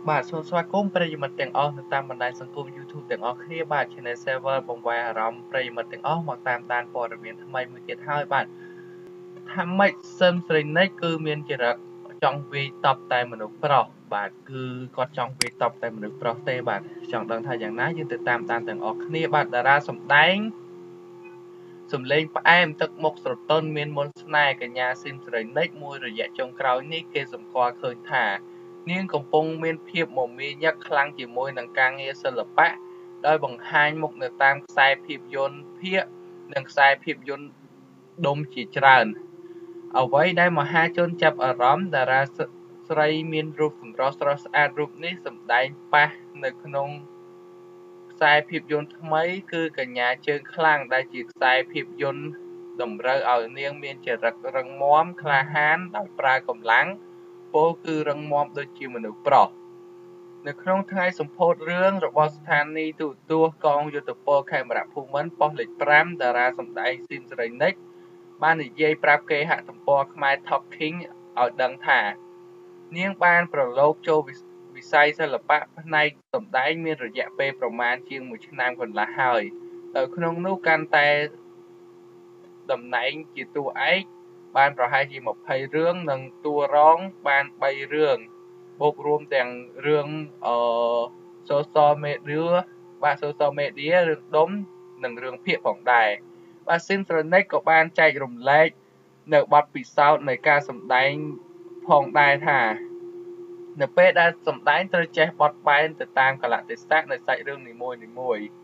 បាទសូមស្វាគមន៍ប្រិយមិត្តទាំងអស់នៅតាមបណ្ដាញសង្គម YouTube ទាំងអស់គ្នាបាទ Channel Server បង្វែរអារម្មណ៍ប្រិយមិត្តទាំងអស់មកតាមដានព័ត៌មានថ្មីមួយទៀតហើយបាទថាម៉េចសិនស្រីនិចគឺមានចរិតចង់វាយតប់តែមនុស្សប្រុសបាទគឺគាត់ចង់វាយតប់តែមនុស្សប្រុសទេបាទចង់ដឹងថាយ៉ាងណាយើងទៅតាមដានទាំងអស់គ្នាបាទតារាសម្ដែងសំឡេងផ្អែមទឹកមុខស្រទន់មានមន្តស្នេហ៍កញ្ញាស៊ីមស្រីនិចមួយរយៈចុងក្រោយនេះគេសម្គាល់ឃើញថានាងកំពុងមានភាពមមាញឹកខ្លាំងជាមួយនឹងការងារសិល្បៈដោយបង្ហាញមុខនៅតាមខ្សែភាពយន្តភាគនិងខ្សែភាពយន្តដុំជាច្រើនអ្វីដែលមហាជនចាប់អារម្មណ៍តារាស្រីមានរូបសម្រស់ស្រស់ស្អាតរូបនេះសម្ដែងប៉ះនៅក្នុងខ្សែភាពយន្តថ្មីគឺកញ្ញាជើងខ្លាំងដែលជាខ្សែភាពយន្តតម្រូវឲ្យនាងមានចរិតរឹងមាំក្លាហានដោយប្រើកម្លាំងពោលគឺរឹងមាំដូចជាមនុស្សប្រុសនៅក្នុងថ្ងៃសម្ពោធរឿងរបស់ស្ថានីយទូរទស្សន៍កងយុទ្ធពលខេមរៈភូមិន្ទប៉ុស្តិ៍លេខ5តារាសម្ដែងស៊ីមសេរីនិចបាននិយាយប្រាប់គេហទំព័រខ្មែរ Top King ឲ្យដឹងថានាងបានប្រឡូកចូលវិស័យសិល្បៈផ្នែកសម្ដែងមានរយៈពេលប្រមាណជាង1ឆ្នាំកន្លះហើយដោយក្នុងនោះកាន់តែតំណែងជាតួឯកបានប្រហែលជា20រឿងនិងតួរងបាន3រឿងបូករួមទាំងរឿងsocial media បាទ social media រឿងដុំនិងរឿងភាគផងដែរបាទស៊ីមស្រនិចក៏បានចែករំលែកនៅបទពិសោធន៍នៃការសម្ដែងផងដែរថានៅពេលដែលសម្ដែងត្រូវចេះបត់បែនទៅតាមកលៈទេសៈនៃសាច់រឿងនីមួយៗ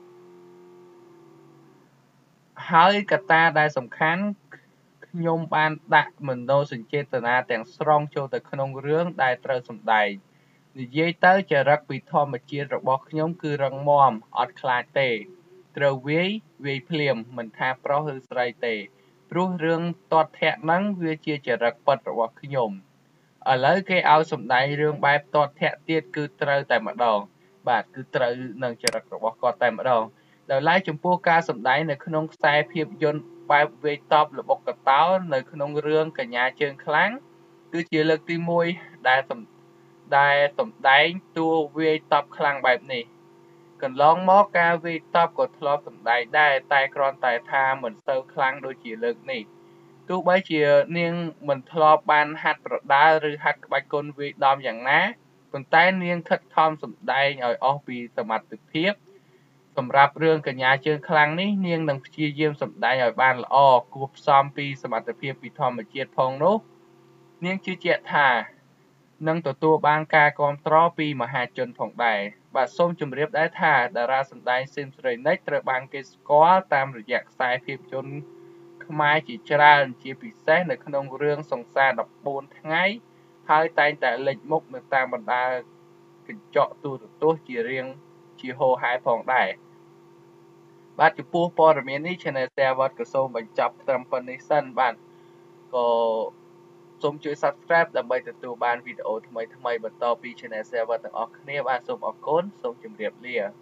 ហើយកត្តាដែលសំខាន់ខ្ញុំបានដាក់មនោសញ្ចេតនាទាំងស្រុងចូលទៅក្នុងរឿងដែលត្រូវសម្ដែងនិយាយទៅចរិតពីធម្មជាតិរបស់ខ្ញុំគឺរឹងមាំអត់ខ្លាចទេត្រូវវាយភ្លាមមិនថាប្រុសឬស្រីទេព្រោះរឿងទាត់ធាក់ហ្នឹងវាជាចរិតពិតរបស់ខ្ញុំឥឡូវគេឲ្យសម្ដែងរឿងបែបទាត់ធាក់ទៀតគឺត្រូវតែម្ដងបាទគឺត្រូវនឹងចរិតរបស់គាត់តែម្ដងដោយឡែកចំពោះការសម្ដែងនៅក្នុងខ្សែភាពយន្តបែបវាយតប់ល្បុក្កតោនៅក្នុងរឿងកញ្ញាជើងខ្លាំងគឺជាលើកទី1ដែលសម្ដែងតួវាយតប់ខ្លាំងបែបនេះកន្លងមកការវាយតប់ក៏ធ្លាប់សម្ដែងដែរតែគ្រាន់តែថាមិនសូវខ្លាំងដូចជាលើកនេះទោះបីជានាងមិនធ្លាប់បានហាត់ប្រដាល់ឬហាត់ក្បាច់គុនវាយដំយ៉ាងណាប៉ុន្តែនាងខិតខំសម្ដែងឲ្យអស់ពីសមត្ថភាពសម្រាប់រឿងកញ្ញាជើងខ្លាំងនេះនាងនឹងព្យាយាមសម្ដែងឲ្យបានល្អគួបផ្សំពីសមត្ថភាពពីធម្មជាតិផងនោះនាងជឿជាក់ថានឹងទទួលបានការគាំទ្រពីមហាជនផងដែរបាទសូមជម្រាបដែរថាតារាសម្ដែងស៊ីមសេរីនិចត្រូវបានគេស្គាល់តាមរយៈខ្សែភាពយន្តខ្មែរជាច្រើនជាពិសេសនៅក្នុងរឿងសង្សារ14ថ្ងៃហើយតែងតែលេចមុខនៅតាមបណ្ដាកញ្ចក់ទូរទស្សន៍ជារៀងជាហូរហែផងដែរបាទចំពោះព័ត៌មាននេះ Channel Server ក៏សូមបញ្ចប់ត្រឹមប៉ុណ្្នេះសិនបាទក៏សូមជួយ Subscribe ដើម្បីទទួលបានវីដេអូថ្មីៗបន្តពី Channel Server ទាំងអស់គ្នាបាទសូមអរគុណសូមជម្រាបលា